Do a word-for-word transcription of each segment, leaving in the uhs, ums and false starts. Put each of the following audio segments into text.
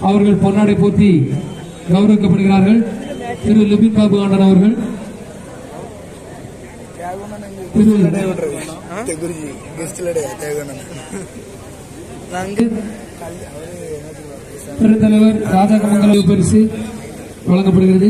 அவர்கள் பொன்னாடை போற்றி கௌரவிக்கப்படுகிறார்கள். திரு லிபின் பாபு ஆண்டன் அவர்கள், பெருந்தலைவர் ராஜாக்கமங்கலம் பரிசு வழங்கப்படுகிறது.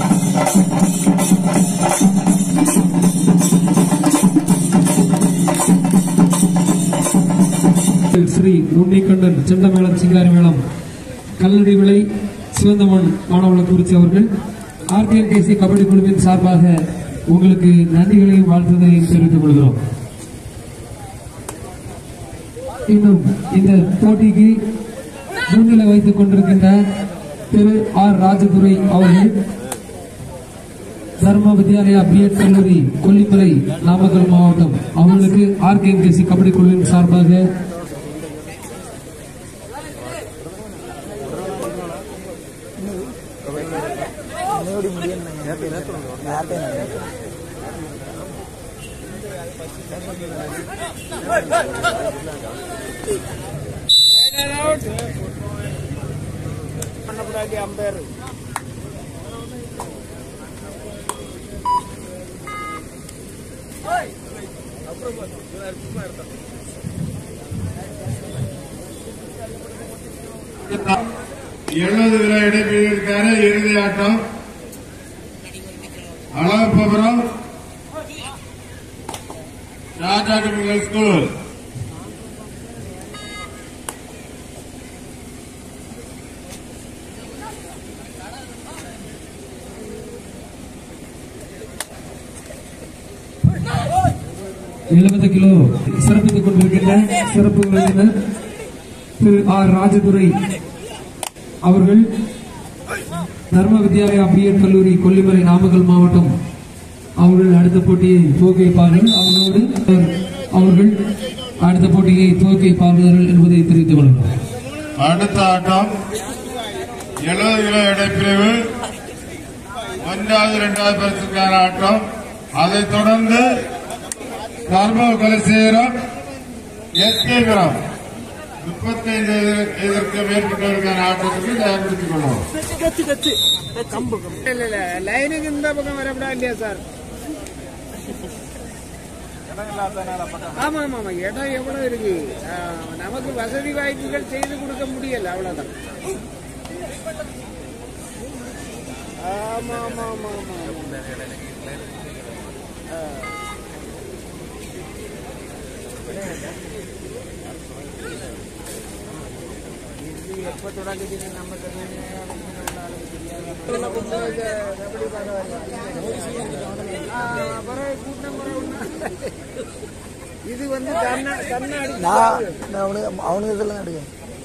ஸ்ரீ உன்னிக்கண்ணன் செண்டமேளம் சிங்காரி மேளம் கல்லடி விலை சிவந்தமன் மாணவர்கள் குறிச்சி அவர்கள் ஆர்டிஎன்கேசி கபடி குழுவின் சார்பாக உங்களுக்கு நன்றிகளையும் வாழ்த்துதலையும் தெரிவித்துக் கொள்கிறோம். இன்னும் இந்த போட்டிக்கு முன்னிலை வைத்துக் கொண்டிருக்கின்ற திரு ஆர் ராஜதுரை அவர்கள் தர்ம வித்யாலயா பிஎட் கல்லூரி கொல்லிமலை நாமக்கல் மாவட்டம் அவர்களுக்கு ஆர்டிஎன்கேசி கபடி குழுவின் சார்பாக அம்பேர் எழுபது கிலோ இடைப்பிரிவிற்கான இறுதி ஆட்டம் அழகப்பபுரம் ராஜாக்கமங்கலம் ஸ்கூல் எழுபது கிலோ சிறப்பித்துக் கொண்டிருக்கின்ற சிறப்பு விருந்தினர் திரு ஆர் ராஜதுரை அவர்கள் தர்ம வித்யாலயா பிஎட் கல்லூரி கொல்லிமலை நாமக்கல் மாவட்டம் அவர்கள் அடுத்த போட்டியை துவக்கிப்பார்கள். அவர்களோடு அவர்கள் அடுத்த போட்டியை துவக்கிப்பார்கள் என்பதை தெரிவித்துக் கொள்கிறோம். அடுத்த ஆட்டம் எழுபது கிலோ இடைப்பிரிவு ஒன்றாவது இரண்டாவது பரிசுக்கான ஆட்டம். அதைத் தொடர்ந்து தர்ம கொலைசேரம் எஸ்கேபுரம் முப்பத்தைந்து இதற்கு மேற்பட்டவருக்கான ஆட்டத்துக்கு தயார்படுத்திக் கொள்வோம். லைனுக்கு இந்த பக்கம் வரப்படா இல்லையா சார்? ஆமா ஆமா ஆமா இடம் எவ்வளவு இருக்கு, நமக்கு வசதி வாய்ப்புகள் செய்து கொடுக்க முடியல, அவ்வளவுதான். ஆமா ஆமா ஆமா ஆமா எப்ப தொடங்குது நமக்கு இது வந்து அவனுக்கு இதெல்லாம் எடுக்க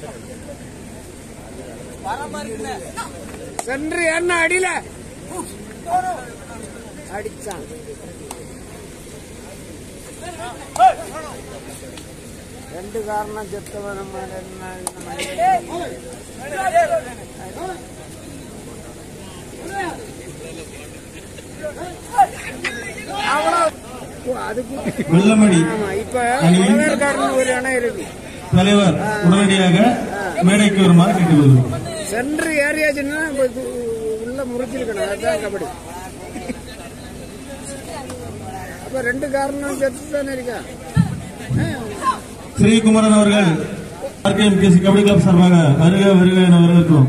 சென்று என்ன அடியில அடிச்சான். ரெண்டு காரணம் செத்தவன் ஒரு இடம் இருக்கு. தலைவர் உடனடியாக மேடைக்கு வருமாறு கேட்டுக்கொள்கிறோம். சென்று ஏரியாச்சுன்னா உள்ள முறிச்சிருக்கணும், அதுதான் கபடி. அப்ப ரெண்டு காரணம் செத்து தானே இருக்கா. ஸ்ரீகுமரன் அவர்கள் ஆர்கேஎம்கேசி கபடி கிளப் சார்பாக வருக வருக என வரவேற்கிறோம்.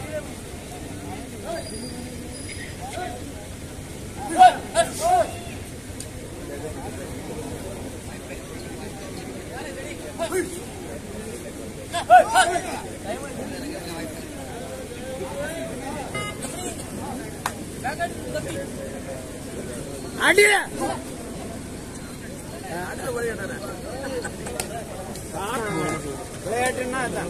அடிய விளையாட்டுன்னா அதான்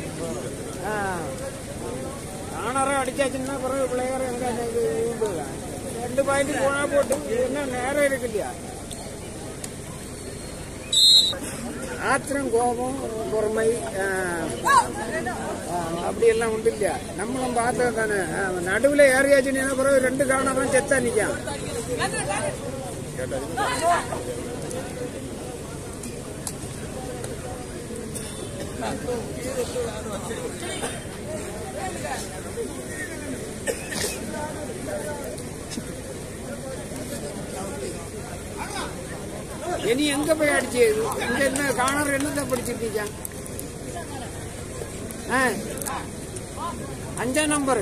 ஆனாரம் அடிச்சாச்சுன்னா பிறகு பிள்ளையார எங்க ரெண்டு பாயிண்ட் போனா போட்டு என்ன நேரம் இருக்கு இல்லையா. ஆத்திரம், கோபம், பொறுமை அப்படி எல்லாம் உண்டு இல்லையா. நம்மளும் பார்த்தது தானே. நடுவில் ஏறியாச்சுன்னா பிறகு ரெண்டு காரணம் செத்தா நிற்கான். இனி எங்க போய் அடிச்சு இங்க என்ன காணர் என்னத்தை படிச்சிருக்கீங்க? அஞ்சாம் number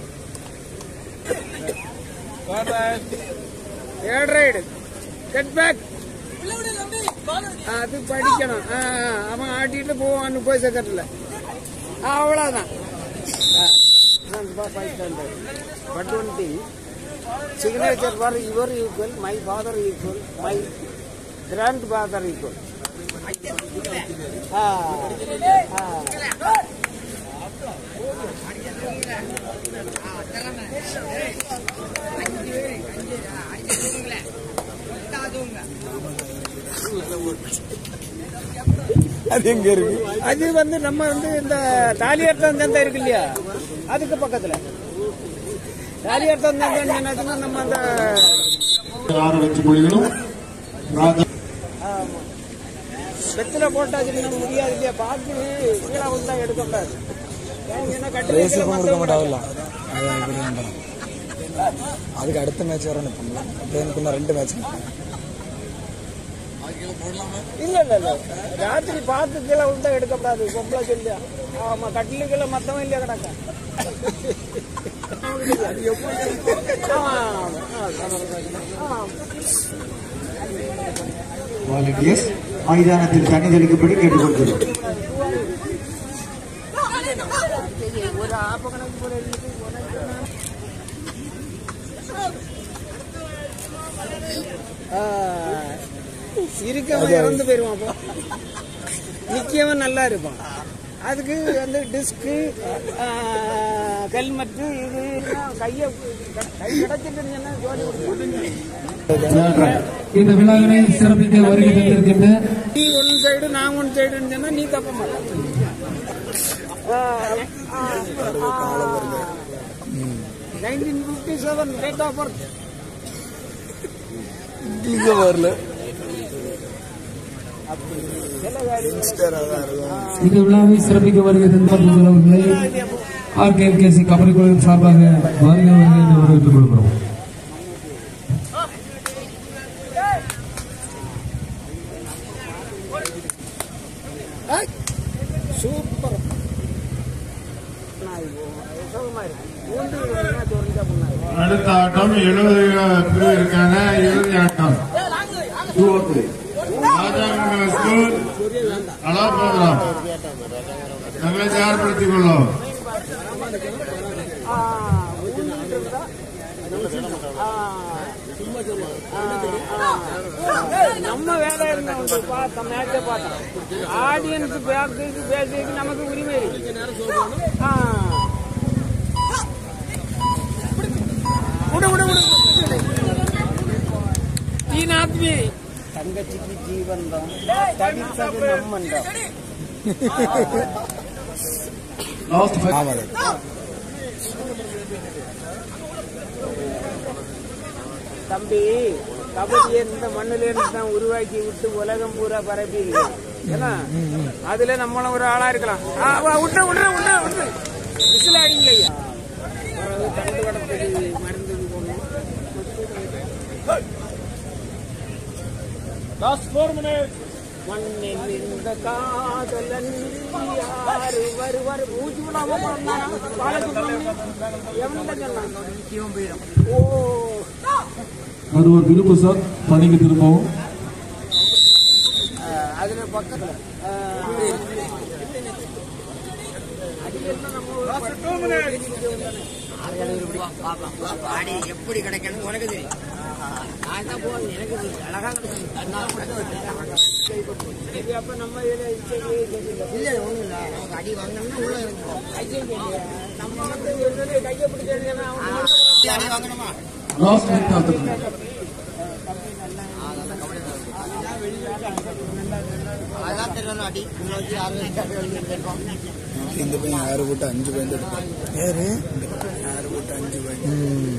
third raid cut back அது படிக்கணும். அவன் ஆட்டிட்டு போவான்னு போய் செகண்ட்ல அவ்வளவுதான். But one thing signature for your equal, my father equal, my grandfather equal. Ah, ah. அது எங்க இருக்கு? அது வந்து நம்ம வந்து இந்த தாலியாட்டம் சந்தை இருக்கு இல்லையா, அதுக்கு பக்கத்துல தாலியாட்டம் சந்தை நம்ம அந்த வெத்தில போட்டாச்சு முடியாது இல்லையா, பார்த்து கீழே வந்து எடுக்க கூடாது. அதுக்கு அடுத்த மேட்ச் வர நிற்போம்ல, ரெண்டு மேட்ச் இல்ல இல்ல இல்ல ராத்திரி பார்த்து கீழே விழுந்தா எடுக்கப்படாது. பொம்பளை சொல்லியா ஆமா கட்டிலுக்குள்ள மத்தவன் இல்லையா கிடக்க மைதானத்தில் தண்ணி தெளிக்கப்படி கேட்டுக்கொள்கிறோம். ஒரு ஆப்ப கணக்கு போல இருக்கவன் இறந்து போயிருவான். அப்போ நிக்கவன் நல்லா இருப்பான். அதுக்கு வந்து டிஸ்கு ஹெல்மெட்டு இது கைய கை கிடைச்சிட்டு ஜோடி இந்த விழாவினை சிறப்பிக்க வருகை தந்திருக்கின்ற நீ ஒன் சைடு நான் ஒன் சைடுன்னு சொன்னா நீ தப்ப மாட்டேன். Nineteen fifty seven date of birth வரல. இந்த விழாவை சிறப்பிக்க வருகை தந்தவர்களை ஆர்கேஎம்கேசி கபடி குழுவின் சார்பாக வருகை வருகை என்று வரவேற்றுக் கொள்கிறோம். சூப்பர் அடுத்த ஆட்டம் எழுபது பிரிவிற்கான இறுதி ஆட்டம். ராஜாமங்கலம் ஸ்கூல் அலா ப்ரோக்ராம் தங்களை தயார்படுத்திக் கொள்ளும். நம்ம வேலை இருந்தவங்க பார்த்தோம், மேட்ச பார்த்தோம். ஆடியன்ஸ் பேசுறதுக்கு பேசுறதுக்கு நமக்கு உரிமை இருக்கு. ஆத்மி தங்கச்சிக்கு ஜீவன் தான் தடித்தது நம்மண்டம். தம்பி கபடியை இந்த மண்ணில இருந்து தான் உருவாக்கி விட்டு உலகம் பூரா பரப்பி ஏன்னா அதுல நம்மளும் ஒரு ஆளா இருக்கலாம். விட்டு விட்டு விட்டு விட்டு விசில் அடிங்க ஐயா. தண்டு கடத்துக்கு மருந்து போடணும். மண்ணில் இந்த காதலன் யாரு வருவார் மூச்சு விடாம ஓ ஒருவர் திரும்ப சார் பணிக்கு திரும்பவும். அதுல பக்கத்துல எப்படி கிடைக்கணும் உனக்கு தெரியும். அப்ப நம்ம அடி வாங்கணும்னா உள்ள நம்ம கையை பிடிச்சா வாங்கணுமா இந்த பையன் ஆறு போட்டு அஞ்சு பாயிண்ட் எடுப்பான். யாரு ஆறு போட்டு அஞ்சு பாயிண்ட்.